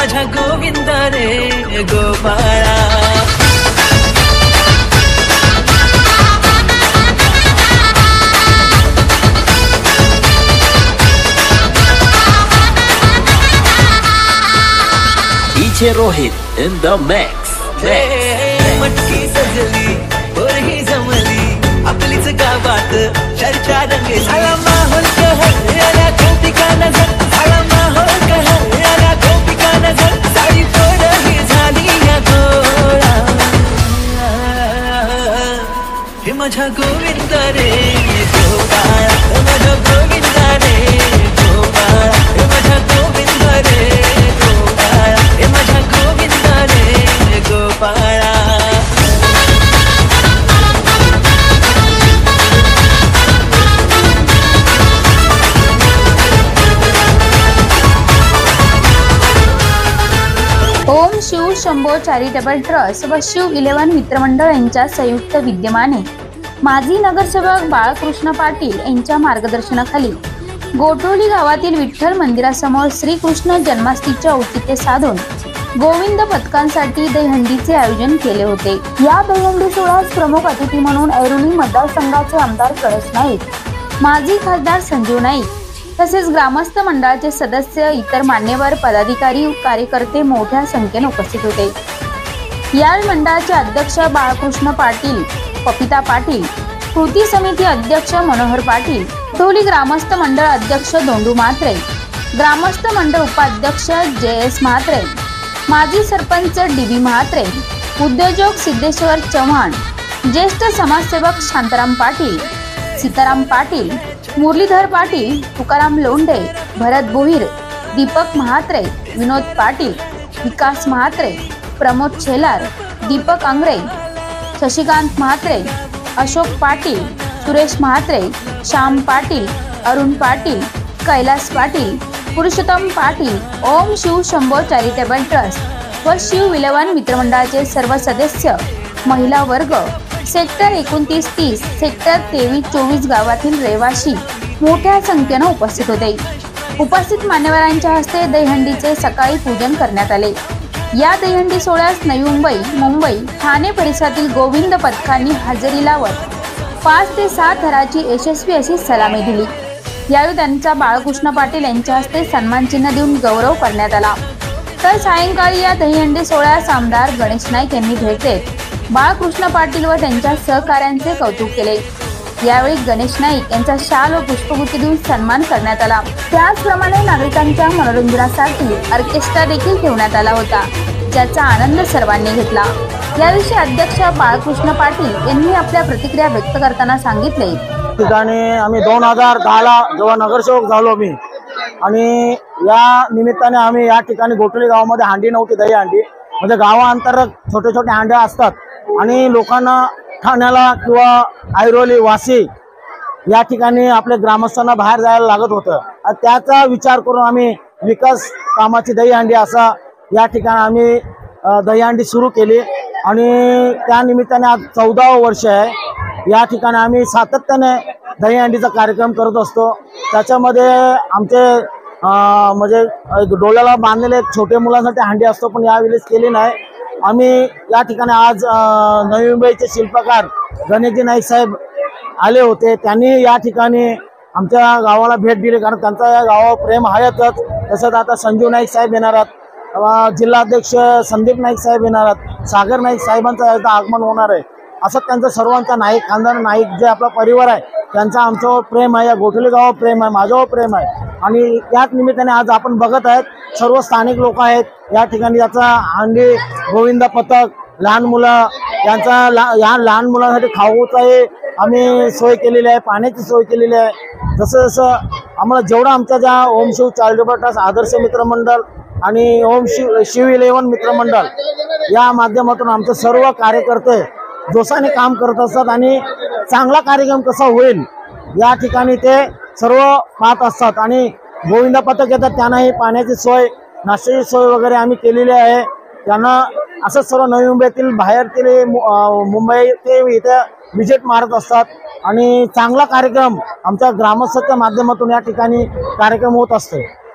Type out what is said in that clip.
माझा गोविंद रे Gopala. DJ Rohit in the mix. मटकी सजली पोरही जमली आपलीच गावात चर्चा रंगे झाला माहोल कहर गोपिका नजर झाला माहोल कहर गोपिका नजर साडी पोरही झाली या गोळा। हे माझा गोविंद रे गोपाळा माझा गोविंद रे गोपाळा हे माझा गोविंद रे गोपाळा हे माझा गोविंद रे गोपाळा। ओम शिव शंभो चॅरिटेबल ट्रस्ट व शिव 11 मित्रमंडळ यांच्या संयुक्त विद्यमाने माजी नगरसेवक बाळकृष्ण पाटील यांच्या मार्गदर्शनाखाली गोठवली गावातील विठ्ठल मंदिरासमोर श्रीकृष्ण जन्माष्टमीचे औचित्य साधून गोविंद पथकांसाठी दहीहंडीचे आयोजन केले होते। या दहीहंडी सोहळ्यास प्रमुख अतिथी म्हणून ऐरोली मतदारसंघाचे आमदार गणेश नाईक, माजी खासदार संजीव नाईक तसेच ग्रामस्थ मंडळाचे सदस्य, इतर मान्यवर पदाधिकारी, कार्यकर्ते मोठ्या संख्येने उपस्थित होते। यावेळी मंडळाचे अध्यक्ष बाळकृष्ण पाटील, पपिता पाटील, कृती समिती अध्यक्ष मनोहर पाटील, गोठवली ग्रामस्थ मंडळ अध्यक्ष दोंडू म्हात्रे, ग्रामस्थ मंडळ उपाध्यक्ष JS म्हात्रे, माजी सरपंच DB म्हात्रे, उद्योजक सिद्धेश्वर चव्हाण, ज्येष्ठ समाजसेवक शांताराम पाटील, सीताराम पाटील, मुरलीधर पाटील, तुकाराम लोंढे, भरत बोहीर, दीपक म्हात्रे, विनोद पाटील, विकास म्हात्रे, प्रमोद छेलार, दीपक आंग्रे, शशिकांत म्हात्रे, अशोक पाटील, सुरेश म्हात्रे, श्याम पाटील, अरुण पाटील, कैलास पाटील, पुरुषोत्तम पाटील, ओम शिव शंभो चॅरिटेबल ट्रस्ट व शिव 11 मित्रमंडळाचे सर्व सदस्य, महिला वर्ग, सेक्टर 29-30, सेक्टर 23-24 गावातील रहिवासी मोठ्या संख्येने उपस्थित होते। उपस्थित मान्यवरांच्या हस्ते दहीहंडीचे सकाळी पूजन करण्यात आले। या दहीहंडी सोहळ्यास नवी मुंबई, मुंबई, ठाणे परिसरातील गोविंद पथकांनी हजेरी लावत 5 ते 7 थराची यशस्वी अशी सलामी दिली। यावेळी त्यांचा बाळकृष्ण पाटील यांच्या हस्ते सन्मान चिन्ह देऊन गौरव करण्यात आला। तर सायंकाळी या दहीहंडी सोहळ्यास आमदार गणेश नाईक यांनी भेट देत बाळकृष्ण पाटील व त्यांच्या सहकाऱ्यांचे कौतुक केले। यावेळी गणेश नाईक यांचा शाल व पुष्पगुच्छ देऊन सन्मान करण्यात आला। त्याचप्रमाणे नागरिकांच्या मनोरंजनासाठी ऑर्केस्ट्रा देखील ठेवण्यात आला होता, ज्याचा आनंद सर्वांनी घेतला। याविषयी अध्यक्ष बाळकृष्ण पाटील यांनी आपल्या प्रतिक्रिया व्यक्त करताना सांगितले, ठिकाणी आम्ही 2010ला जेव्हा नगरसेवक झालो मी, आणि या निमित्ताने आम्ही या ठिकाणी गोठवली गावामध्ये हांडी नव्हती, दहीहंडी म्हणजे गावांतर्गत छोटे छोटे हांड्या असतात आणि लोकांना ठाण्याला किंवा ऐरोली, वाशी या ठिकाणी आपल्या ग्रामस्थांना बाहेर जायला लागत होतं। त्याचा विचार करून आम्ही विकास कामाची दहीहंडी असा या ठिकाणी आम्ही दहीहंडी सुरू केली आणि त्या निमित्ताने आज 14वे वर्ष आहे। या ठिकाणी आम्ही सातत्याने दहीहंडीचा कार्यक्रम करत असतो। त्याच्यामध्ये आमचे म्हणजे डोळ्याला बांधलेले छोटे मुलांसाठी हांडी असतो, पण यावेळेस केली नाही। आम्ही या ठिकाणी आज नवी मुंबईचे शिल्पकार गणेशजी नाईक साहेब आले होते, त्यांनी या ठिकाणी आमच्या गावाला भेट दिली, कारण त्यांचा या गावावर प्रेम आहेतच। तसंच आता संजीव नाईक साहेब येणार आहेत, जिल्हाध्यक्ष संदीप नाईक साहेब येणार आहेत, सागर नाईक साहेबांचं आगमन होणार आहे। असं त्यांचं सर्वांचा नाईक खानदान, नाईक जे आपला परिवार आहे त्यांचा आमच्यावर प्रेम आहे, या गोठवली गावावर प्रेम आहे, माझ्यावर प्रेम आहे। आणि त्याच निमित्ताने आज आपण बघत आहेत सर्व स्थानिक लोक आहेत या ठिकाणी। याचा हांडी गोविंद पथक, लहान मुलं यांचा या लहान मुलांसाठी खाऊचाही आम्ही सोय केलेली आहे, पाण्याची सोय केलेली आहे। जसं जसं आम्हाला जेवढं आमच्या ज्या ओम शिव चॅरिटेबल ट्रस्ट, आदर्श मित्रमंडळ आणि ओम शिव 11 मित्रमंडळ या माध्यमातून आमचे सर्व कार्यकर्ते जोशाने काम करत असतात आणि चांगला कार्यक्रम कसा होईल या ठिकाणी ते सर्व पाहत असतात। आणि गोविंद पथक येतात, त्यांनाही पाण्याची सोय, नाश्त्याची सोय वगैरे आम्ही केलेली आहे। त्यांना असं सर्व नवी मुंबईतील, बाहेरतील मुंबई ते इथे विजिट मारत असतात आणि चांगला कार्यक्रम आमच्या ग्रामस्थांच्या माध्यमातून या ठिकाणी कार्यक्रम होत असतो।